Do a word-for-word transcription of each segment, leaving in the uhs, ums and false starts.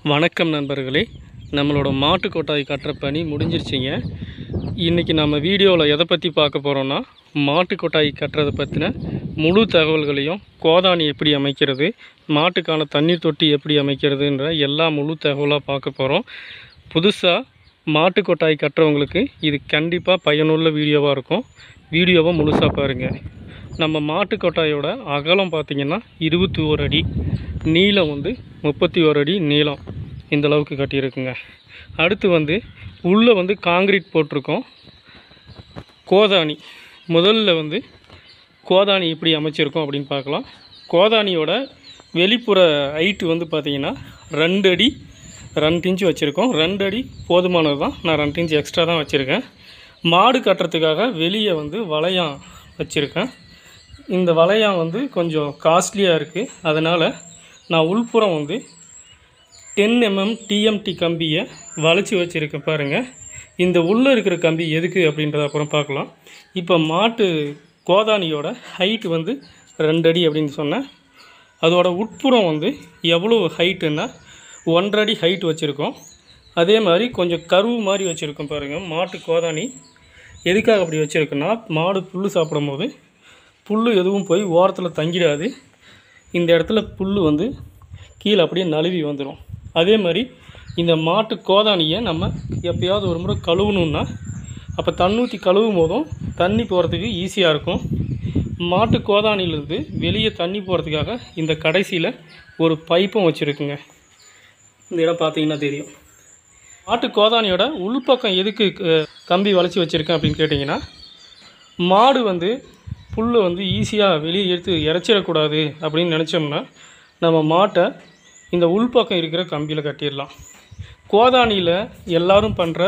வணக்கம் நண்பர்களே, நம்மளோட மாட்டு கொட்டாய் கட்டுற பணி முடிஞ்சிருச்சிங்க. இன்றைக்கி நம்ம வீடியோவில் எதை பற்றி பார்க்க போகிறோன்னா, மாட்டு கொட்டாய் கட்டுறதை பற்றின முழு தகவல்களையும், கோதானி எப்படி அமைக்கிறது, மாட்டுக்கான தண்ணீர் தொட்டி எப்படி அமைக்கிறதுன்ற எல்லா முழு தகவலாக பார்க்க போகிறோம். புதுசாக மாட்டு கொட்டாய் கட்டுறவங்களுக்கு இது கண்டிப்பாக பயனுள்ள வீடியோவாக இருக்கும். வீடியோவை முழுசாக பாருங்கள். நம்ம மாட்டு கொட்டாயோட அகலம் பார்த்திங்கன்னா இருபத்தி ஓரு அடி, நீளம் வந்து முப்பத்தி ஓரு அடி நீளம், இந்த அளவுக்கு கட்டியிருக்குங்க. அடுத்து வந்து உள்ளே வந்து காங்கிரீட் போட்டிருக்கோம். கோதானி முதல்ல வந்து கோதானி எப்படி அமைச்சிருக்கோம் அப்படின்னு பார்க்கலாம். கோதானியோட வெளிப்புற ஹைட்டு வந்து பார்த்திங்கன்னா ரெண்டு அடி ரெண்டு இன்ச்சு வச்சுருக்கோம். ரெண்டு அடி போதுமானது தான், நான் ரெண்டு இன்ச்சு எக்ஸ்ட்ரா தான் வச்சுருக்கேன். மாடு கட்டுறதுக்காக வெளியே வந்து வளையம் வச்சுருக்கேன். இந்த வளையம் வந்து கொஞ்சம் காஸ்ட்லியாக இருக்குது, அதனால் நான் உள்புறம் வந்து டென் எம்எம் டிஎம்டி கம்பியை வளைச்சி வச்சுருக்கேன். பாருங்கள், இந்த உள்ளே இருக்கிற கம்பி எதுக்கு அப்படின்றத அப்புறம் பார்க்கலாம். இப்போ மாட்டு கோதானியோட ஹைட்டு வந்து ரெண்டு அடி அப்படின்னு சொன்னேன். அதோட உட்புறம் வந்து எவ்வளோ ஹைட்டுன்னா ஒன்றரை அடி ஹைட் வச்சுருக்கோம். அதே மாதிரி கொஞ்சம் கருவு மாதிரி வச்சுருக்கோம். பாருங்கள், மாட்டு கோதானி எதுக்காக அப்படி வச்சுருக்குன்னா, மாடு புல் சாப்பிடும் போது புல் எதுவும் போய் ஓரத்தில் தங்கிடாது. இந்த இடத்துல புல் வந்து கீழே அப்படியே நழுவி வந்துடும். அதே மாதிரி இந்த மாட்டு கோதானியை நம்ம எப்போயாவது ஒரு முறை கழுவணுன்னா, அப்போ தண்ணூற்றி கழுவும் போதும் தண்ணி போகிறதுக்கு ஈஸியாக இருக்கும். மாட்டு கோதானியிலேருந்து வெளியே தண்ணி போகிறதுக்காக இந்த கடைசியில் ஒரு பைப்பும் வச்சுருக்குங்க. இந்த இடம் பார்த்திங்கன்னா தெரியும். மாட்டு கோதானியோட உள்பக்கம் எதுக்கு கம்பி வளைச்சி வச்சுருக்கேன் அப்படின்னு கேட்டிங்கன்னா, மாடு வந்து புல் வந்து ஈஸியாக வெளியே எடுத்து இறச்சிடக்கூடாது அப்படின்னு நினச்சோம்னா, நம்ம மாட்டை இந்த உள்பக்கம் இருக்கிற கம்பியில் கட்டிடலாம். கோதானியில் எல்லோரும் பண்ணுற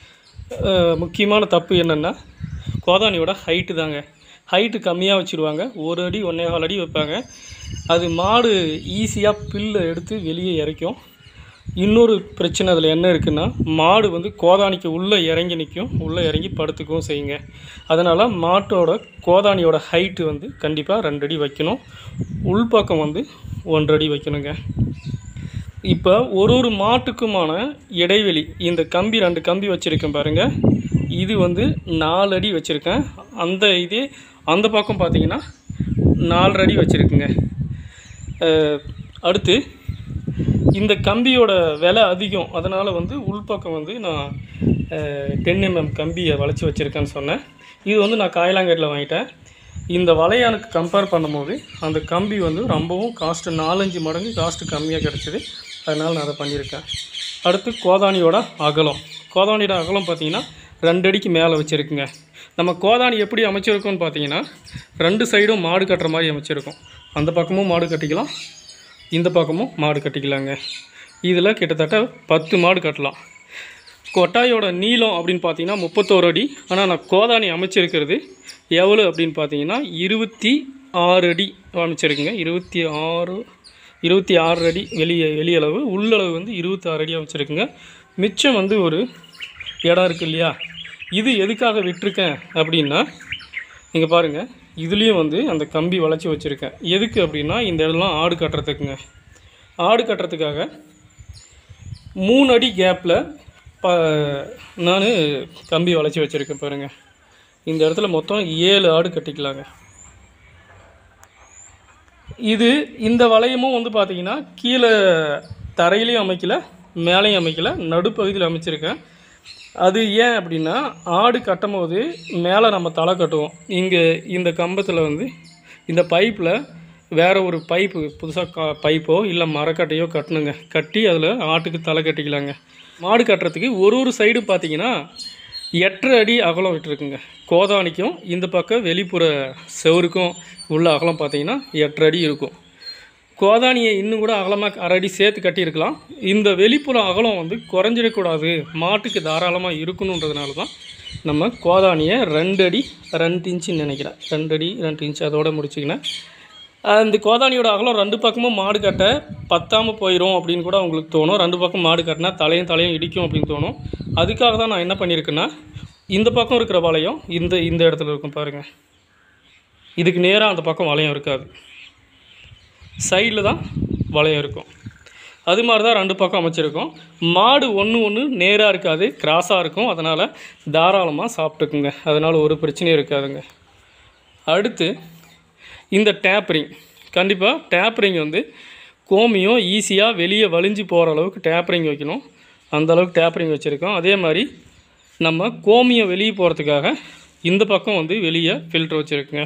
முக்கியமான தப்பு என்னென்னா, கோதானியோட ஹைட்டு தாங்க. ஹைட்டு கம்மியாக வச்சுருவாங்க, ஒரு அடி ஒன்றே கால் அடி வைப்பாங்க. அது மாடு ஈஸியாக பில்லை எடுத்து வெளியே இறைக்கும். இன்னொரு பிரச்சனை அதில் என்ன இருக்குன்னா, மாடு வந்து கோதானிக்கு உள்ளே இறங்கி நிற்கும், உள்ளே இறங்கி படுத்துக்கவும் செய்யுங்க. அதனால் மாட்டோட கோதானியோட ஹைட்டு வந்து கண்டிப்பாக ரெண்டு அடி வைக்கணும், உள்பக்கம் வந்து ஒன்றரை அடி வைக்கணுங்க. இப்போ ஒரு ஒரு மாட்டுக்குமான இடைவெளி, இந்த கம்பி ரெண்டு கம்பி வச்சுருக்கேன் பாருங்கள், இது வந்து நாலு அடி வச்சுருக்கேன். அந்த இதே அந்த பக்கம் பார்த்திங்கன்னா நாலரை அடி வச்சுருக்குங்க. அடுத்து இந்த கம்பியோட விலை அதிகம், அதனால் வந்து உள்பக்கம் வந்து நான் டென் எம்எம் கம்பியை வளைச்சி வச்சுருக்கேன்னு சொன்னேன். இது வந்து நான் காயலாங்கேட்டில் வாங்கிட்டேன். இந்த வளையானுக்கு கம்பேர் பண்ணும்போது அந்த கம்பி வந்து ரொம்பவும் காஸ்ட்டு நாலஞ்சு மடங்கு காஸ்ட்டு கம்மியாக கிடச்சிது, அதனால் நான் அதை பண்ணியிருக்கேன். அடுத்து கோதானியோட அகலம். கோதானியோட அகலம் பார்த்திங்கன்னா ரெண்டு அடிக்கு மேலே வச்சுருக்குங்க. நம்ம கோதானி எப்படி அமைச்சிருக்கோன்னு பார்த்தீங்கன்னா, ரெண்டு சைடும் மாடு கட்டுற மாதிரி அமைச்சிருக்கோம். அந்த பக்கமும் மாடு கட்டிக்கலாம், இந்த பக்கமும் மாடு கட்டிக்கலாங்க. இதில் கிட்டத்தட்ட பத்து மாடு கட்டலாம். கொட்டாயோட நீளம் அப்படின்னு பார்த்தீங்கன்னா முப்பத்தோரு அடி. ஆனால் நான் கோதானி அமைச்சிருக்கிறது எவ்வளோ அப்படின்னு பார்த்தீங்கன்னா இருபத்தி ஆறு அடி அமைச்சிருக்குங்க. இருபத்தி ஆறு இருபத்தி ஆறு அடி வெளியே வெளியளவு, உள்ளளவு வந்து இருபத்தி ஆறு அடி அமைச்சிருக்குங்க. மிச்சம் வந்து ஒரு இடம் இருக்குது இல்லையா, இது எதுக்காக விட்டுருக்கேன் அப்படின்னா, நீங்கள் பாருங்கள், இதுலேயும் வந்து அந்த கம்பி வளைச்சி வச்சுருக்கேன். எதுக்கு அப்படின்னா, இந்த இடம்லாம் ஆடு கட்டுறதுக்குங்க. ஆடு கட்டுறதுக்காக மூணு அடி கேப்பில் ப நான் கம்பி வளைச்சி வச்சுருக்கேன். பாருங்கள், இந்த இடத்துல மொத்தம் ஏழு ஆடு கட்டிக்கலாங்க. இது இந்த வளையமும் வந்து பார்த்திங்கன்னா கீழே தரையிலையும் அமைக்கல, மேலேயும் அமைக்கல, நடுப்பகுதியில் அமைச்சிருக்கேன். அது ஏன் அப்படின்னா, ஆடு கட்டும் போது மேலே நம்ம தலை கட்டுவோம். இங்கே இந்த கம்பத்தில் வந்து இந்த பைப்பில் வேறு ஒரு பைப்பு புதுசாக கா பைப்போ இல்லை மரக்கட்டையோ கட்டணுங்க. கட்டி அதில் ஆட்டுக்கு தலை கட்டிக்கலாங்க. மாடு கட்டுறதுக்கு ஒரு ஒரு சைடு பார்த்திங்கன்னா எட்டரை அடி அகலம் விட்டுருக்குங்க. கோதானிக்கும் இந்த பக்கம் வெளிப்புற செவருக்கும் உள்ள அகலம் பார்த்திங்கன்னா எட்டரை அடி இருக்கும். கோதானியை இன்னும் கூட அகலமாக அரை அடி சேர்த்து கட்டியிருக்கலாம். இந்த வெளிப்புற அகலம் வந்து குறைஞ்சிடக்கூடாது, மாட்டுக்கு தாராளமாக இருக்கணுன்றதுனால தான் நம்ம கோதானியை ரெண்டு அடி ரெண்டு இன்ச்சுன்னு நினைக்கிறேன், ரெண்டு அடி ரெண்டு இன்ச்சு அதோடு முடிச்சிக்கினேன். அந்த கோதானியோட அகலம் ரெண்டு பக்கமும் மாடு கட்ட பத்தாமல் போயிடும் அப்படின்னு கூட உங்களுக்கு தோணும். ரெண்டு பக்கம் மாடு கட்டினா தலையும் தலையும் இடிக்கும் அப்படின்னு தோணும். அதுக்காக தான் நான் என்ன பண்ணியிருக்கேன்னா, இந்த பக்கம் இருக்கிற வளையம் இந்த இந்த இடத்துல இருக்கும் பாருங்கள், இதுக்கு நேராக அந்த பக்கம் வளையம் இருக்காது, சைடில் தான் வளையம் இருக்கும். அது மாதிரி தான் ரெண்டு பக்கம் அமைச்சிருக்கோம். மாடு ஒன்று ஒன்று நேராக இருக்காது, கிராஸாக இருக்கும். அதனால் தாராளமாக சாப்பிட்டுக்குங்க, அதனால் ஒரு பிரச்சனையும் இருக்காதுங்க. அடுத்து இந்த டேப்பரிங், கண்டிப்பாக டேப்பரிங் வந்து கோமியம் ஈஸியாக வெளியே வலிஞ்சு போகிற அளவுக்கு டேப்பரிங் வைக்கணும். அந்தளவுக்கு டேப்பரிங் வச்சுருக்கோம். அதே மாதிரி நம்ம கோமியம் வெளியே போகிறதுக்காக இந்த பக்கம் வந்து வெளியே ஃபில்ட்ரு வச்சுருக்குங்க.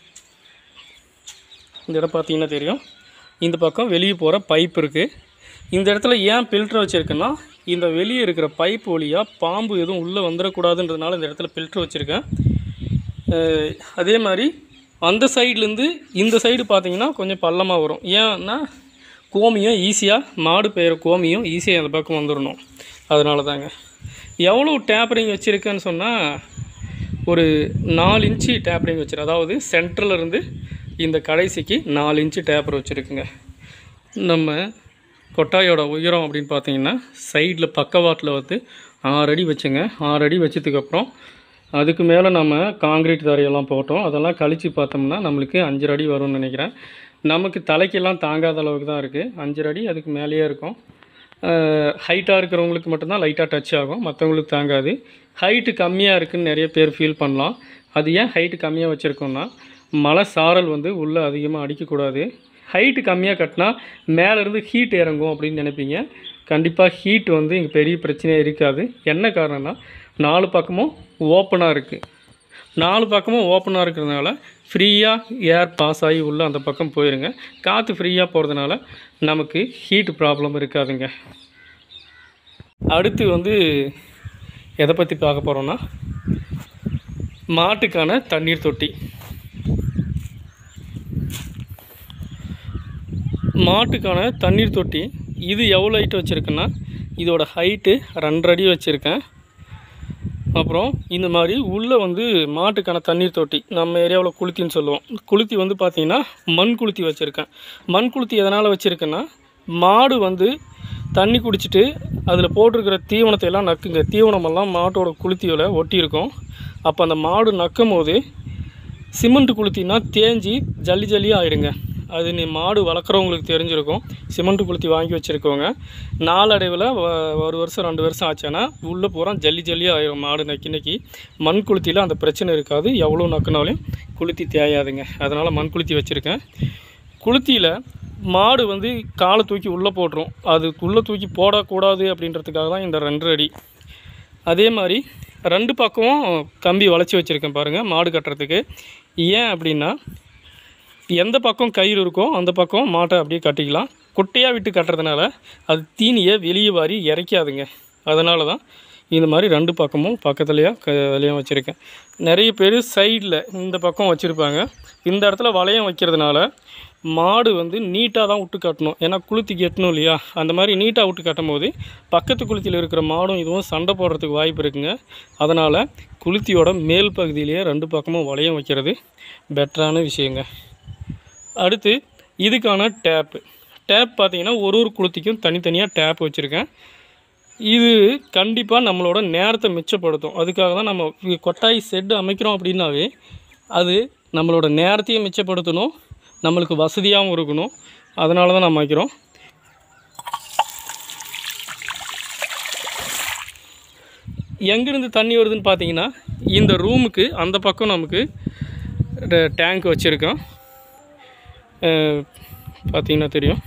இந்த இடம் பார்த்திங்கன்னா தெரியும், இந்த பக்கம் வெளியே போகிற பைப் இருக்குது. இந்த இடத்துல ஏன் ஃபில்ட்ரு வச்சுருக்கேன்னா, இந்த வெளியே இருக்கிற பைப் வழியாக பாம்பு எதுவும் உள்ளே வந்துடக்கூடாதுன்றதுனால இந்த இடத்துல ஃபில்ட்ரு வச்சுருக்கேன். அதே மாதிரி அந்த சைட்லேருந்து இந்த சைடு பார்த்திங்கன்னா கொஞ்சம் பள்ளமாக வரும். ஏன்னா கோமியம் ஈஸியாக மாடு பெய்கிற கோமியம் ஈஸியாக அந்த பக்கம் வந்துடணும், அதனால தாங்க. எவ்வளோ டேப்பரிங் வச்சுருக்கேன்னு சொன்னால், ஒரு நாலு இன்ச்சு டேப்பரிங் வச்சுருக்கேன். அதாவது சென்டர்லேருந்து இந்த கடைசிக்கு நாலு இன்ச்சு டேப்பர் வச்சுருக்குங்க. நம்ம கொட்டாயோட உயரம் அப்படின்னு பார்த்தீங்கன்னா சைடில் பக்கவாட்டில் வந்து ஆறு அடி வச்சுங்க. ஆறு அடி வச்சதுக்கப்புறம் அதுக்கு மேலே நம்ம காங்கிரீட் தரையெல்லாம் போட்டோம். அதெல்லாம் கழித்து பார்த்தோம்னா நம்மளுக்கு அஞ்சரை அடி வரும்னு நினைக்கிறேன். நமக்கு தலைக்கெல்லாம் தாங்காத அளவுக்கு தான் இருக்குது. அஞ்சரை அடி அதுக்கு மேலேயே இருக்கும். ஹைட்டாக இருக்கிறவங்களுக்கு மட்டும்தான் லைட்டாக டச் ஆகும், மற்றவங்களுக்கு தாங்காது. ஹைட்டு கம்மியாக இருக்குதுன்னு நிறைய பேர் ஃபீல் பண்ணலாம். அது ஏன் ஹைட்டு கம்மியாக வச்சுருக்கோம்னா, மழை சாரல் வந்து உள்ளே அதிகமாக அடிக்கக்கூடாது. ஹைட்டு கம்மியாக கட்டினா மேலேருந்து ஹீட் இறங்கும் அப்படின்னு நினைப்பீங்க. கண்டிப்பாக ஹீட் வந்து இங்கே பெரிய பிரச்சனையாக இருக்காது. என்ன காரணம்னா, நாலு பக்கமும் ஓப்பனாக இருக்குது. நாலு பக்கமும் ஓப்பனாக இருக்கிறதுனால ஃப்ரீயாக ஏர் பாஸ் ஆகி உள்ளே அந்த பக்கம் போயிருங்க. காற்று ஃப்ரீயாக போகிறதுனால நமக்கு ஹீட் ப்ராப்ளம் இருக்காதுங்க. அடுத்து வந்து எதை பற்றி பார்க்க போகிறோன்னா, மாட்டுக்கான தண்ணீர் தொட்டி. மாட்டுக்கான தண்ணீர் தொட்டி இது எவ்வளோ ஹைட்டு வச்சுருக்கேன்னா, இதோட ஹைட்டு ரெண்டரை அடி வச்சுருக்கேன். அப்புறம் இந்த மாதிரி உள்ளே வந்து மாட்டுக்கான தண்ணீர் தொட்டி, நம்ம ஏரியாவில் குளுத்தின்னு சொல்லுவோம். குளுத்தி வந்து பார்த்திங்கன்னா மண் குளுத்தி வச்சுருக்கேன். மண் குளுத்தி எதனால் வச்சுருக்கேன்னா, மாடு வந்து தண்ணி குடிச்சிட்டு அதில் போட்டிருக்கிற தீவனத்தை எல்லாம் நக்குங்க. தீவனமெல்லாம் மாட்டோட குளுத்தியில் ஒட்டியிருக்கும். அப்போ அந்த மாடு நக்கும் போது சிமெண்ட் குளுத்தினா தேஞ்சி ஜல்லி ஜல்லியாக ஆகிடுங்க. அது நீ மாடு வளர்க்குறவங்களுக்கு தெரிஞ்சிருக்கும். சிமெண்ட் குளுத்தி வாங்கி வச்சுருக்கவங்க நாளடைவில் ஒரு வருஷம் ரெண்டு வருஷம் ஆச்சுன்னா உள்ளே பூரா ஜல்லி ஜல்லியாக ஆகிடும் மாடு நக்கி நக்கி. மண் குளுத்தியில் அந்த பிரச்சனை இருக்காது, எவ்வளோ நக்குனாலையும் குளுத்தி தேயாதுங்க. அதனால் மண் குளுத்தி வச்சுருக்கேன். குளுத்தியில் மாடு வந்து காலை தூக்கி உள்ளே போட்டுரும். அது உள்ளே தூக்கி போடக்கூடாது அப்படின்றதுக்காக தான் இந்த ரெண்டரை அடி. அதே மாதிரி ரெண்டு பக்கமும் கம்பி வளைச்சி வச்சுருக்கேன் பாருங்கள், மாடு கட்டுறதுக்கு. ஏன் அப்படின்னா, எந்த பக்கம் கயிறு இருக்கோ அந்த பக்கம் மாட்டை அப்படியே கட்டிக்கலாம். குட்டையாக விட்டு கட்டுறதுனால அது தீனியை வெளியே வாரி இறைக்காதுங்க. அதனால தான் இந்த மாதிரி ரெண்டு பக்கமும் பக்கத்துலேயே க வளையம் வச்சுருக்கேன். நிறைய பேர் சைடில் இந்த பக்கம் வச்சுருப்பாங்க. இந்த இடத்துல வளையம் வைக்கிறதுனால மாடு வந்து நீட்டாக தான் விட்டு கட்டணும். ஏன்னா குளுத்தி கட்டணும் இல்லையா, அந்த மாதிரி நீட்டாக விட்டு கட்டும் போது பக்கத்து குளுத்தியில் இருக்கிற மாடும் இதுவும் சண்டை போடுறதுக்கு வாய்ப்பு இருக்குங்க. அதனால் குளுத்தியோட மேல் பகுதியிலேயே ரெண்டு பக்கமும் வளையம் வைக்கிறது பெட்டரான விஷயங்க. அடுத்து இதுக்கான டேப்பு. டேப் பார்த்திங்கன்னா ஒரு ஒரு குளுத்திக்கும் தனித்தனியாக டேப் வச்சுருக்கேன். இது கண்டிப்பாக நம்மளோட நேரத்தை மிச்சப்படுத்தும். அதுக்காக தான் நம்ம கொட்டாய் ஷெட்டு அமைக்கிறோம் அப்படின்னாவே அது நம்மளோட நேரத்தையும் மிச்சப்படுத்தணும், நம்மளுக்கு வசதியாகவும் இருக்கணும். அதனால தான் நம்ம வைக்கிறோம். எங்கேருந்து தண்ணி வருதுன்னு பார்த்தீங்கன்னா, இந்த ரூமுக்கு அந்த பக்கம் நமக்கு டேங்க் வச்சுருக்கோம். பார்த்தீங்கன்னா தெரியும்.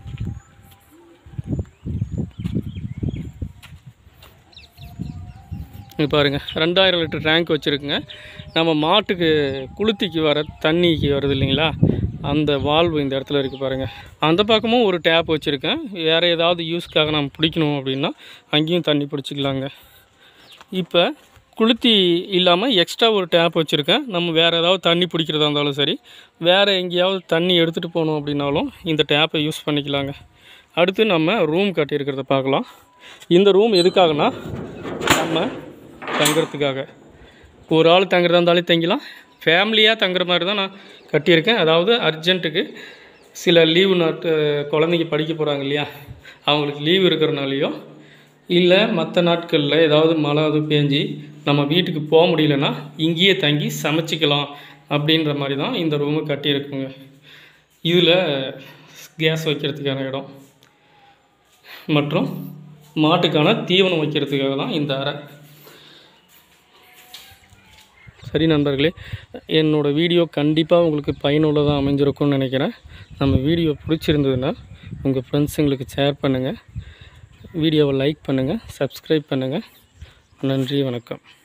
இது பாருங்கள், ரெண்டாயிரம் லிட்டர் டேங்க் வச்சுருக்குங்க. நம்ம மாட்டுக்கு குளுத்திக்கு வர தண்ணிக்கு வருது இல்லைங்களா, அந்த வால்வு இந்த இடத்துல இருக்குது பாருங்கள். அந்த பக்கமும் ஒரு டேப் வச்சுருக்கேன். வேறு ஏதாவது யூஸ்க்காக நம்ம பிடிக்கணும் அப்படின்னா அங்கேயும் தண்ணி பிடிச்சிக்கலாங்க. இப்போ குளுத்தி இல்லாமல் எக்ஸ்ட்ரா ஒரு டேப் வச்சுருக்கேன். நம்ம வேறு ஏதாவது தண்ணி பிடிக்கிறதா இருந்தாலும் சரி, வேறு எங்கேயாவது தண்ணி எடுத்துகிட்டு போகணும் அப்படின்னாலும் இந்த டேப்பை யூஸ் பண்ணிக்கலாங்க. அடுத்து நம்ம ரூம் கட்டியிருக்கிறத பார்க்கலாம். இந்த ரூம் எதுக்காகனா, நம்ம தங்குறதுக்காக. ஒரு ஆள் தங்குறதா இருந்தாலே தங்கிக்கலாம், ஃபேமிலியாக தங்குற மாதிரி தான் நான் கட்டியிருக்கேன். அதாவது அர்ஜென்ட்டுக்கு சில லீவு நாட்டு குழந்தைங்க படிக்க போகிறாங்க இல்லையா, அவங்களுக்கு லீவு இருக்கிறனாலையோ இல்லை மற்ற நாட்களில் ஏதாவது மழை அது பேஞ்சி நம்ம வீட்டுக்கு போக முடியலன்னா இங்கேயே தங்கி சமைச்சிக்கலாம் அப்படின்ற மாதிரி தான் இந்த ரூமு கட்டியிருக்குங்க. இதில் கேஸ் வைக்கிறதுக்கான இடம். மற்றும் மாட்டுக்கான தீவனம் வைக்கிறதுக்காக தான் இந்த அறை. சரி நண்பர்களே, என்னோடய வீடியோ கண்டிப்பாக உங்களுக்கு பயனுள்ளதாக அமைஞ்சிருக்கும்னு நினைக்கிறேன். நம்ம வீடியோ பிடிச்சிருந்ததுன்னா உங்கள் ஃப்ரெண்ட்ஸுங்களுக்கு ஷேர் பண்ணுங்கள், வீடியோவை லைக் பண்ணுங்கள், சப்ஸ்கிரைப் பண்ணுங்கள். நன்றி, வணக்கம்.